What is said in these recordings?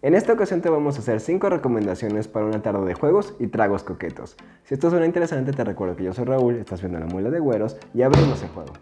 En esta ocasión te vamos a hacer 5 recomendaciones para una tarde de juegos y tragos coquetos. Si esto suena interesante, te recuerdo que yo soy Raúl, estás viendo La Mula de Güeros y abrimos el juego.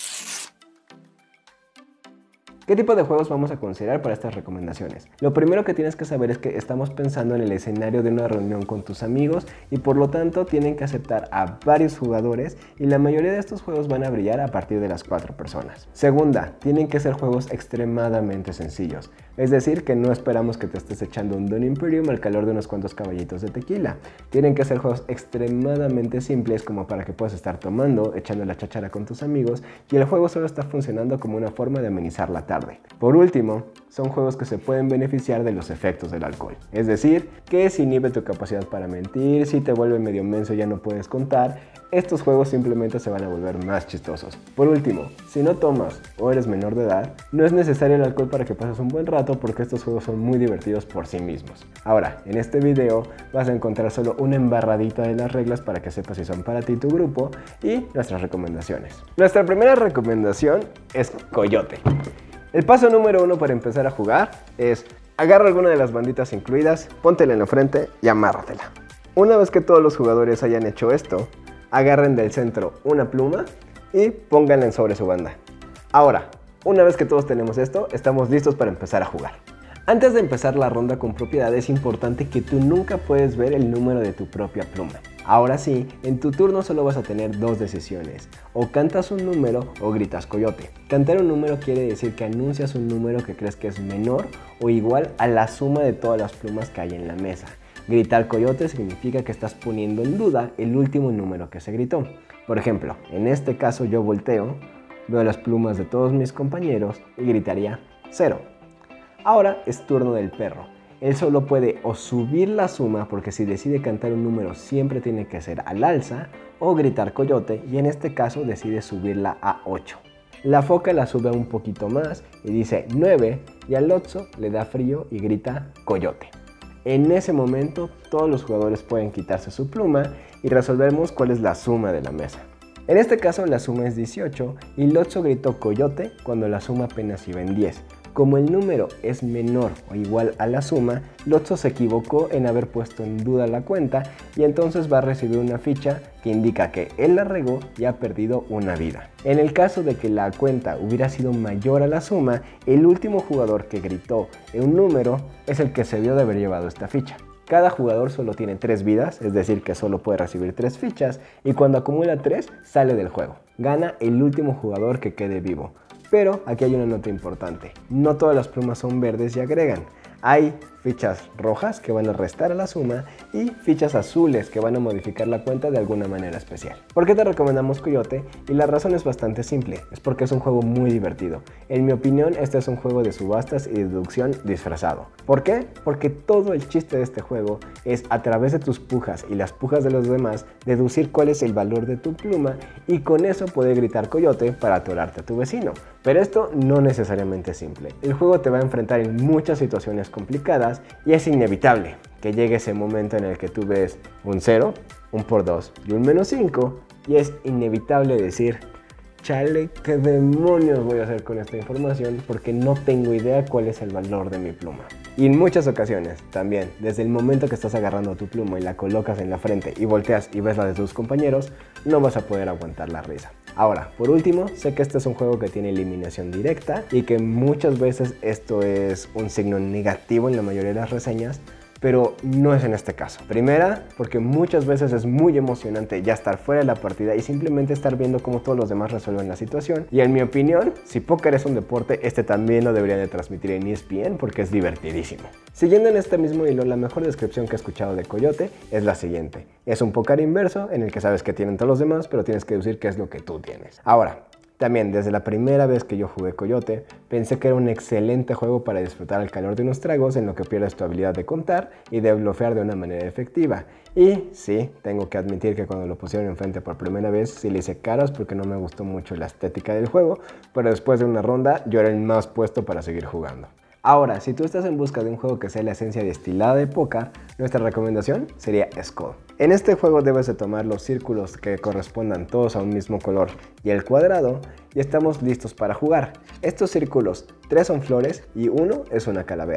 ¿Qué tipo de juegos vamos a considerar para estas recomendaciones? Lo primero que tienes que saber es que estamos pensando en el escenario de una reunión con tus amigos y por lo tanto tienen que aceptar a varios jugadores y la mayoría de estos juegos van a brillar a partir de las 4 personas. Segunda, tienen que ser juegos extremadamente sencillos, es decir, que no esperamos que te estés echando un Don Imperium al calor de unos cuantos caballitos de tequila. Tienen que ser juegos extremadamente simples como para que puedas estar tomando, echando la cháchara con tus amigos y el juego solo está funcionando como una forma de amenizar la tarde. Por último, son juegos que se pueden beneficiar de los efectos del alcohol, es decir, que si inhibe tu capacidad para mentir, si te vuelve medio menso y ya no puedes contar, estos juegos simplemente se van a volver más chistosos. Por último, si no tomas o eres menor de edad, no es necesario el alcohol para que pases un buen rato porque estos juegos son muy divertidos por sí mismos. Ahora, en este video vas a encontrar solo una embarradita de las reglas para que sepas si son para ti y tu grupo y nuestras recomendaciones. Nuestra primera recomendación es Coyote. El paso número 1 para empezar a jugar es agarra alguna de las banditas incluidas, póntela en la frente y amárratela. Una vez que todos los jugadores hayan hecho esto, agarren del centro una pluma y pónganla sobre su banda. Ahora, una vez que todos tenemos esto, estamos listos para empezar a jugar. Antes de empezar la ronda con propiedad es importante que tú nunca puedes ver el número de tu propia pluma. Ahora sí, en tu turno solo vas a tener 2 decisiones, o cantas un número o gritas coyote. Cantar un número quiere decir que anuncias un número que crees que es menor o igual a la suma de todas las plumas que hay en la mesa. Gritar coyote significa que estás poniendo en duda el último número que se gritó. Por ejemplo, en este caso yo volteo, veo las plumas de todos mis compañeros y gritaría 0. Ahora es turno del perro. Él solo puede o subir la suma, porque si decide cantar un número siempre tiene que ser al alza, o gritar coyote, y en este caso decide subirla a 8. La foca la sube un poquito más y dice 9, y al Otso le da frío y grita coyote. En ese momento todos los jugadores pueden quitarse su pluma y resolvemos cuál es la suma de la mesa. En este caso la suma es 18 y Lotso gritó coyote cuando la suma apenas iba en 10. Como el número es menor o igual a la suma, Lotso se equivocó en haber puesto en duda la cuenta y entonces va a recibir una ficha que indica que él la regó y ha perdido una vida. En el caso de que la cuenta hubiera sido mayor a la suma, el último jugador que gritó un número es el que se vio de haber llevado esta ficha. Cada jugador solo tiene 3 vidas, es decir que solo puede recibir 3 fichas y cuando acumula 3 sale del juego. Gana el último jugador que quede vivo. Pero aquí hay una nota importante, no todas las plumas son verdes y agregan. Hay fichas rojas que van a restar a la suma y fichas azules que van a modificar la cuenta de alguna manera especial. ¿Por qué te recomendamos Coyote? Y la razón es bastante simple, es porque es un juego muy divertido. En mi opinión, este es un juego de subastas y deducción disfrazado. ¿Por qué? Porque todo el chiste de este juego es a través de tus pujas y las pujas de los demás deducir cuál es el valor de tu pluma y con eso poder gritar coyote para atorarte a tu vecino. Pero esto no necesariamente es simple. El juego te va a enfrentar en muchas situaciones complicadas y es inevitable que llegue ese momento en el que tú ves un 0, un por 2 y un menos 5 y es inevitable decir chale, ¿qué demonios voy a hacer con esta información? Porque no tengo idea cuál es el valor de mi pluma. Y en muchas ocasiones también, desde el momento que estás agarrando tu pluma y la colocas en la frente y volteas y ves la de tus compañeros, no vas a poder aguantar la risa. Ahora, por último, sé que este es un juego que tiene eliminación directa y que muchas veces esto es un signo negativo en la mayoría de las reseñas, pero no es en este caso. Primera, porque muchas veces es muy emocionante ya estar fuera de la partida y simplemente estar viendo cómo todos los demás resuelven la situación. Y en mi opinión, si póker es un deporte, este también lo debería de transmitir en ESPN porque es divertidísimo. Siguiendo en este mismo hilo, la mejor descripción que he escuchado de Coyote es la siguiente. Es un póker inverso en el que sabes que tienen todos los demás, pero tienes que deducir qué es lo que tú tienes. Ahora, también, desde la primera vez que yo jugué Coyote, pensé que era un excelente juego para disfrutar al calor de unos tragos en lo que pierdes tu habilidad de contar y de blofear de una manera efectiva. Y sí, tengo que admitir que cuando lo pusieron enfrente por primera vez sí le hice caras porque no me gustó mucho la estética del juego, pero después de una ronda yo era el más puesto para seguir jugando. Ahora, si tú estás en busca de un juego que sea la esencia destilada de póker, nuestra recomendación sería Skull. En este juego debes de tomar los círculos que correspondan todos a un mismo color y el cuadrado y estamos listos para jugar. Estos círculos, 3 son flores y 1 es una calavera.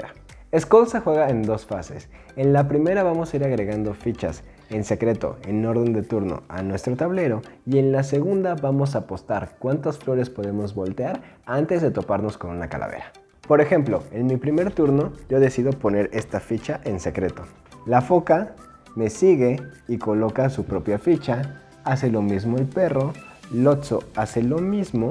Skull se juega en dos fases. En la primera vamos a ir agregando fichas en secreto, en orden de turno, a nuestro tablero, y en la segunda vamos a apostar cuántas flores podemos voltear antes de toparnos con una calavera. Por ejemplo, en mi primer turno yo decido poner esta ficha en secreto. La foca me sigue y coloca su propia ficha, hace lo mismo el perro, Lotso hace lo mismo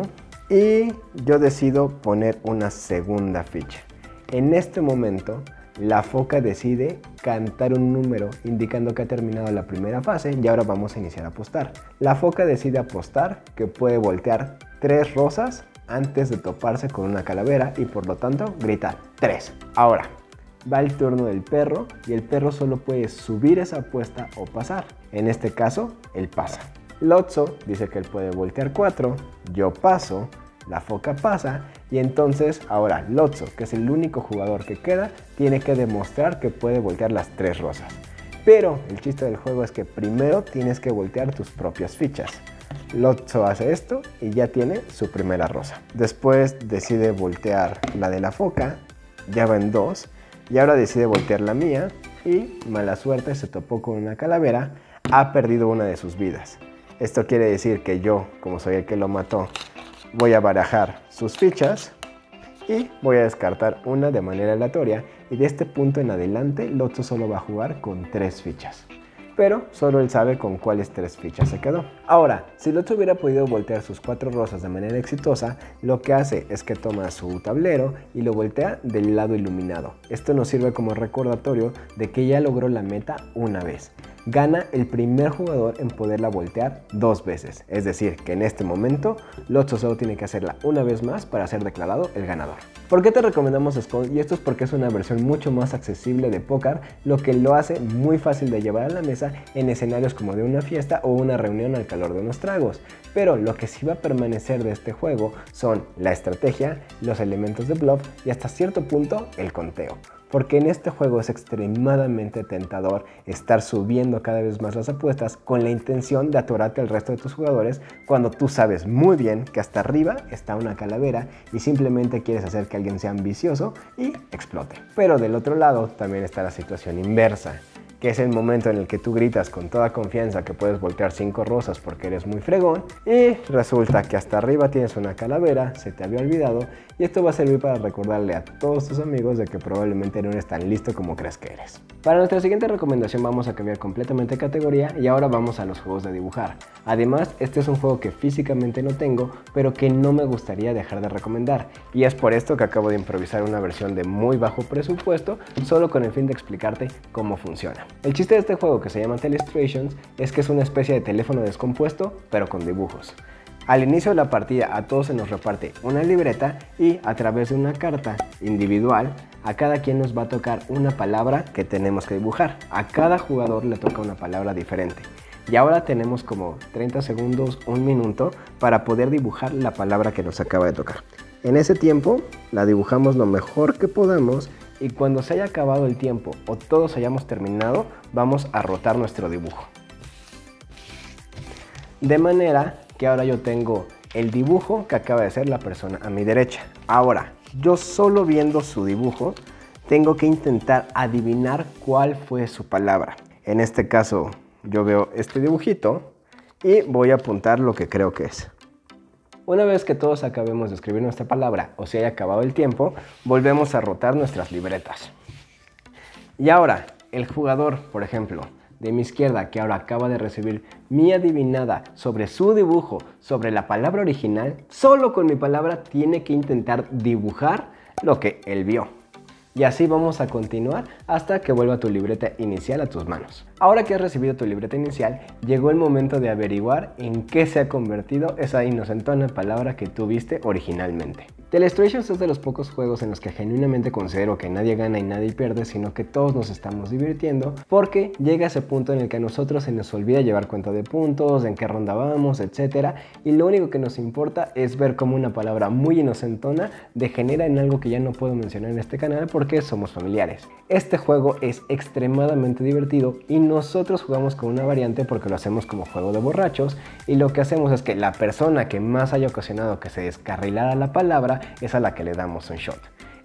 y yo decido poner una segunda ficha. En este momento, la foca decide cantar un número indicando que ha terminado la primera fase y ahora vamos a iniciar a apostar. La foca decide apostar que puede voltear 3 rosas antes de toparse con una calavera y por lo tanto grita 3. Ahora, va el turno del perro y el perro solo puede subir esa apuesta o pasar. En este caso, él pasa. Lotso dice que él puede voltear 4, yo paso. La foca pasa y entonces ahora Lotso, que es el único jugador que queda, tiene que demostrar que puede voltear las 3 rosas. Pero el chiste del juego es que primero tienes que voltear tus propias fichas. Lotso hace esto y ya tiene su primera rosa. Después decide voltear la de la foca, ya va en 2, y ahora decide voltear la mía y mala suerte se topó con una calavera, ha perdido una de sus vidas. Esto quiere decir que yo, como soy el que lo mató, voy a barajar sus fichas y voy a descartar una de manera aleatoria y de este punto en adelante Lotso solo va a jugar con 3 fichas. Pero solo él sabe con cuáles 3 fichas se quedó. Ahora, si Lotso hubiera podido voltear sus 4 rosas de manera exitosa, lo que hace es que toma su tablero y lo voltea del lado iluminado. Esto nos sirve como recordatorio de que ya logró la meta una vez. Gana el primer jugador en poderla voltear 2 veces. Es decir, que en este momento Lotso solo tiene que hacerla una vez más para ser declarado el ganador. ¿Por qué te recomendamos Skull? Y esto es porque es una versión mucho más accesible de póker, lo que lo hace muy fácil de llevar a la mesa en escenarios como de una fiesta o una reunión al calor de unos tragos. Pero lo que sí va a permanecer de este juego son la estrategia, los elementos de bluff y hasta cierto punto el conteo. Porque en este juego es extremadamente tentador estar subiendo cada vez más las apuestas con la intención de atorarte al resto de tus jugadores cuando tú sabes muy bien que hasta arriba está una calavera y simplemente quieres hacer que alguien sea ambicioso y explote. Pero del otro lado también está la situación inversa, que es el momento en el que tú gritas con toda confianza que puedes voltear 5 rosas porque eres muy fregón y resulta que hasta arriba tienes una calavera, se te había olvidado y esto va a servir para recordarle a todos tus amigos de que probablemente no eres tan listo como crees que eres. Para nuestra siguiente recomendación vamos a cambiar completamente de categoría y ahora vamos a los juegos de dibujar. Además, este es un juego que físicamente no tengo, pero que no me gustaría dejar de recomendar y es por esto que acabo de improvisar una versión de muy bajo presupuesto solo con el fin de explicarte cómo funciona. El chiste de este juego, que se llama Telestrations, es que es una especie de teléfono descompuesto, pero con dibujos. Al inicio de la partida a todos se nos reparte una libreta y a través de una carta individual a cada quien nos va a tocar una palabra que tenemos que dibujar. A cada jugador le toca una palabra diferente. Y ahora tenemos como 30 segundos, 1 minuto para poder dibujar la palabra que nos acaba de tocar. En ese tiempo la dibujamos lo mejor que podamos y cuando se haya acabado el tiempo o todos hayamos terminado, vamos a rotar nuestro dibujo. De manera que ahora yo tengo el dibujo que acaba de hacer la persona a mi derecha. Ahora, yo solo viendo su dibujo, tengo que intentar adivinar cuál fue su palabra. En este caso, yo veo este dibujito y voy a apuntar lo que creo que es. Una vez que todos acabemos de escribir nuestra palabra o se haya acabado el tiempo, volvemos a rotar nuestras libretas. Y ahora, el jugador, por ejemplo, de mi izquierda, que ahora acaba de recibir mi adivinada sobre su dibujo, sobre la palabra original, solo con mi palabra tiene que intentar dibujar lo que él vio. Y así vamos a continuar hasta que vuelva tu libreta inicial a tus manos. Ahora que has recibido tu libreta inicial, llegó el momento de averiguar en qué se ha convertido esa inocentona palabra que tú viste originalmente. Telestrations es de los pocos juegos en los que genuinamente considero que nadie gana y nadie pierde, sino que todos nos estamos divirtiendo, porque llega ese punto en el que a nosotros se nos olvida llevar cuenta de puntos, en qué ronda vamos, etc. Y lo único que nos importa es ver cómo una palabra muy inocentona degenera en algo que ya no puedo mencionar en este canal porque somos familiares. Este juego es extremadamente divertido y nosotros jugamos con una variante porque lo hacemos como juego de borrachos y lo que hacemos es que la persona que más haya ocasionado que se descarrilara la palabra es a la que le damos un shot.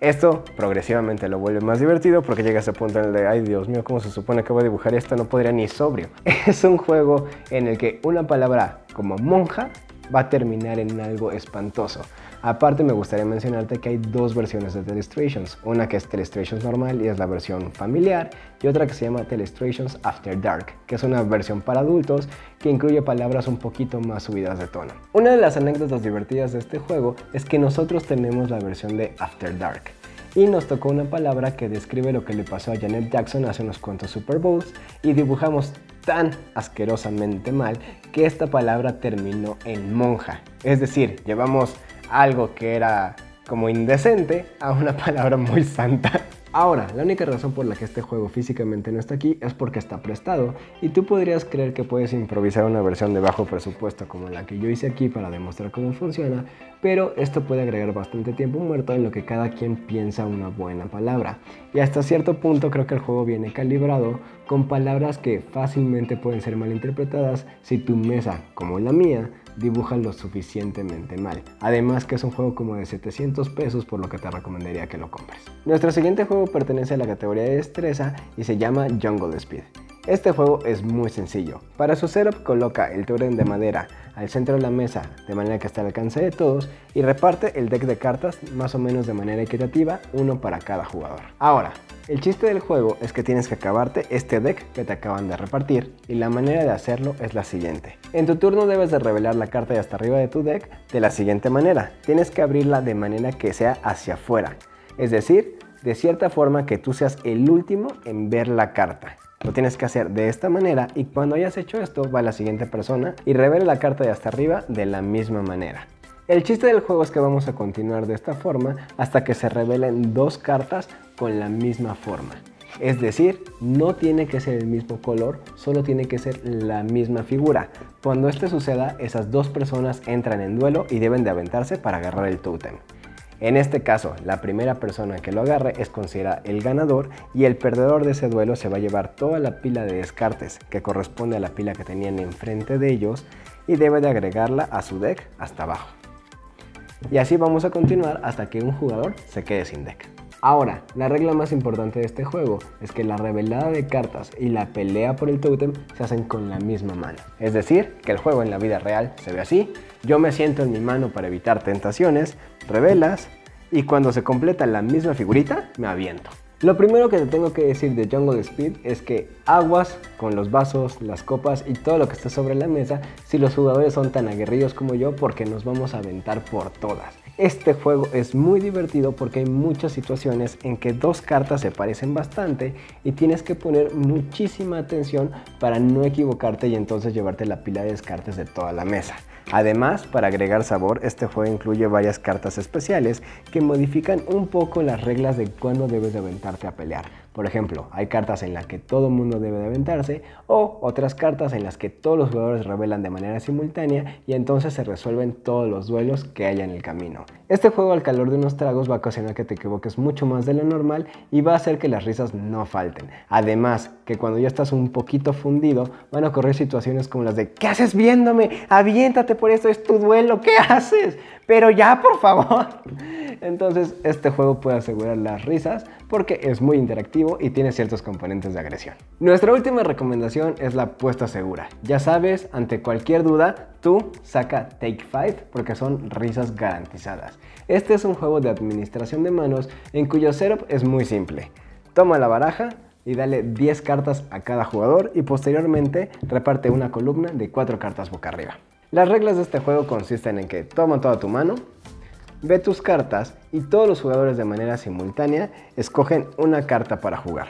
Esto progresivamente lo vuelve más divertido porque llega a ese punto en el de, ay Dios mío, ¿cómo se supone que voy a dibujar esto? No podría ni sobrio. Es un juego en el que una palabra como monja va a terminar en algo espantoso. Aparte me gustaría mencionarte que hay dos versiones de Telestrations, una que es Telestrations normal y es la versión familiar, y otra que se llama Telestrations After Dark, que es una versión para adultos que incluye palabras un poquito más subidas de tono. Una de las anécdotas divertidas de este juego es que nosotros tenemos la versión de After Dark y nos tocó una palabra que describe lo que le pasó a Janet Jackson hace unos cuantos Super Bowls y dibujamos tan asquerosamente mal que esta palabra terminó en monja. Es decir, llevamos algo que era como indecente a una palabra muy santa. Ahora, la única razón por la que este juego físicamente no está aquí es porque está prestado y tú podrías creer que puedes improvisar una versión de bajo presupuesto como la que yo hice aquí para demostrar cómo funciona, pero esto puede agregar bastante tiempo muerto en lo que cada quien piensa una buena palabra. Y hasta cierto punto creo que el juego viene calibrado con palabras que fácilmente pueden ser malinterpretadas si tu mesa, como la mía, dibuja lo suficientemente mal. Además que es un juego como de 700 pesos, por lo que te recomendaría que lo compres. Nuestro siguiente juego pertenece a la categoría de destreza y se llama Jungle Speed. Este juego es muy sencillo. Para su setup coloca el tótem de madera al centro de la mesa de manera que esté al alcance de todos y reparte el deck de cartas más o menos de manera equitativa, uno para cada jugador. Ahora, el chiste del juego es que tienes que acabarte este deck que te acaban de repartir y la manera de hacerlo es la siguiente. En tu turno debes de revelar la carta de hasta arriba de tu deck de la siguiente manera. Tienes que abrirla de manera que sea hacia afuera, es decir, de cierta forma que tú seas el último en ver la carta. Lo tienes que hacer de esta manera y cuando hayas hecho esto va la siguiente persona y revela la carta de hasta arriba de la misma manera. El chiste del juego es que vamos a continuar de esta forma hasta que se revelen dos cartas con la misma forma. Es decir, no tiene que ser el mismo color, solo tiene que ser la misma figura. Cuando esto suceda, esas dos personas entran en duelo y deben de aventarse para agarrar el tótem. En este caso, la primera persona que lo agarre es considerada el ganador y el perdedor de ese duelo se va a llevar toda la pila de descartes que corresponde a la pila que tenían enfrente de ellos y debe de agregarla a su deck hasta abajo. Y así vamos a continuar hasta que un jugador se quede sin deck. Ahora, la regla más importante de este juego es que la revelada de cartas y la pelea por el tótem se hacen con la misma mano. Es decir, que el juego en la vida real se ve así. Yo me siento en mi mano para evitar tentaciones, revelas y cuando se completa la misma figurita, me aviento. Lo primero que te tengo que decir de Jungle Speed es que aguas con los vasos, las copas y todo lo que está sobre la mesa si los jugadores son tan aguerridos como yo porque nos vamos a aventar por todas. Este juego es muy divertido porque hay muchas situaciones en que dos cartas se parecen bastante y tienes que poner muchísima atención para no equivocarte y entonces llevarte la pila de descartes de toda la mesa. Además, para agregar sabor, este juego incluye varias cartas especiales que modifican un poco las reglas de cuándo debes de aventarte a pelear. Por ejemplo, hay cartas en las que todo el mundo debe de aventarse o otras cartas en las que todos los jugadores revelan de manera simultánea y entonces se resuelven todos los duelos que haya en el camino. Este juego al calor de unos tragos va a ocasionar que te equivoques mucho más de lo normal y va a hacer que las risas no falten. Además, que cuando ya estás un poquito fundido, van a ocurrir situaciones como las de ¿qué haces viéndome? Aviéntate por esto, es tu duelo, ¿qué haces? Pero ya, por favor. Entonces, este juego puede asegurar las risas porque es muy interactivo y tiene ciertos componentes de agresión. Nuestra última recomendación es la apuesta segura. Ya sabes, ante cualquier duda, tú saca Take 5 porque son risas garantizadas. Este es un juego de administración de manos en cuyo setup es muy simple. Toma la baraja y dale 10 cartas a cada jugador y posteriormente reparte una columna de 4 cartas boca arriba. Las reglas de este juego consisten en que toma toda tu mano, ve tus cartas y todos los jugadores de manera simultánea escogen una carta para jugar.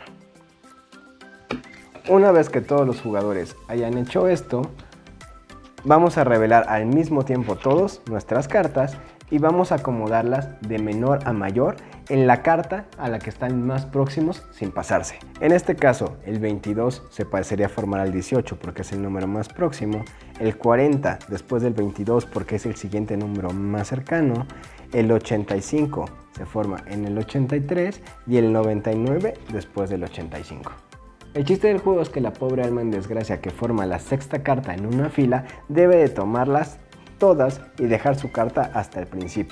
Una vez que todos los jugadores hayan hecho esto, vamos a revelar al mismo tiempo todos nuestras cartas y vamos a acomodarlas de menor a mayor en la carta a la que están más próximos sin pasarse. En este caso, el 22 se parecería a formar al 18 porque es el número más próximo, el 40 después del 22 porque es el siguiente número más cercano, el 85 se forma en el 83 y el 99 después del 85. El chiste del juego es que la pobre alma en desgracia que forma la sexta carta en una fila debe de tomarlas todas y dejar su carta hasta el principio.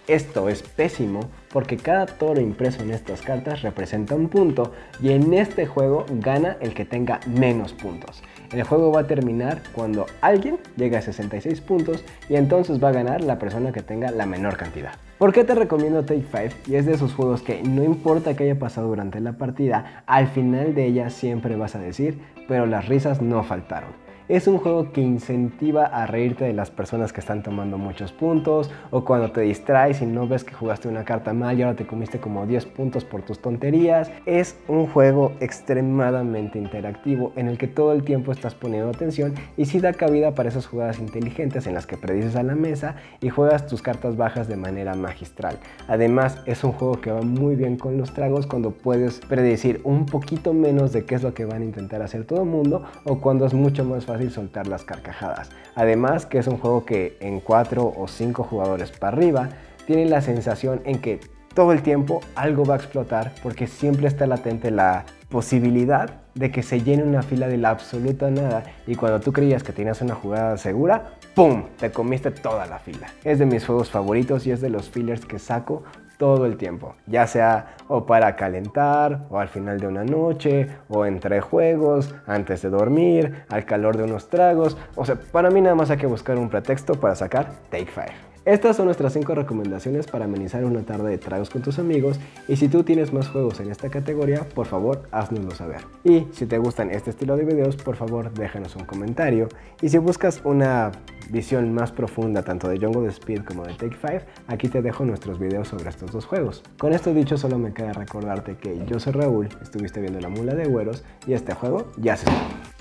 Esto es pésimo porque cada toro impreso en estas cartas representa un punto y en este juego gana el que tenga menos puntos. El juego va a terminar cuando alguien llegue a 66 puntos y entonces va a ganar la persona que tenga la menor cantidad. ¿Por qué te recomiendo Take 5? Y es de esos juegos que no importa qué haya pasado durante la partida, al final de ella siempre vas a decir, pero las risas no faltaron. Es un juego que incentiva a reírte de las personas que están tomando muchos puntos, o cuando te distraes y no ves que jugaste una carta mal y ahora te comiste como 10 puntos por tus tonterías. Es un juego extremadamente interactivo en el que todo el tiempo estás poniendo atención y sí da cabida para esas jugadas inteligentes en las que predices a la mesa y juegas tus cartas bajas de manera magistral. Además, es un juego que va muy bien con los tragos cuando puedes predecir un poquito menos de qué es lo que van a intentar hacer todo el mundo, o cuando es mucho más fácil soltar las carcajadas. Además que es un juego que en 4 o 5 jugadores para arriba tiene la sensación en que todo el tiempo algo va a explotar porque siempre está latente la posibilidad de que se llene una fila de la absoluta nada y cuando tú creías que tenías una jugada segura, ¡pum!, te comiste toda la fila. Es de mis juegos favoritos y es de los fillers que saco todo el tiempo, ya sea o para calentar, o al final de una noche, o entre juegos, antes de dormir, al calor de unos tragos. O sea, para mí nada más hay que buscar un pretexto para sacar Take 5. Estas son nuestras 5 recomendaciones para amenizar una tarde de tragos con tus amigos, y si tú tienes más juegos en esta categoría, por favor háznoslo saber. Y si te gustan este estilo de videos, por favor déjanos un comentario, y si buscas una visión más profunda tanto de Jungle Speed como de Take 5, aquí te dejo nuestros videos sobre estos dos juegos. Con esto dicho, solo me queda recordarte que yo soy Raúl, estuviste viendo La Mula de Güeros y este juego ya se acabó.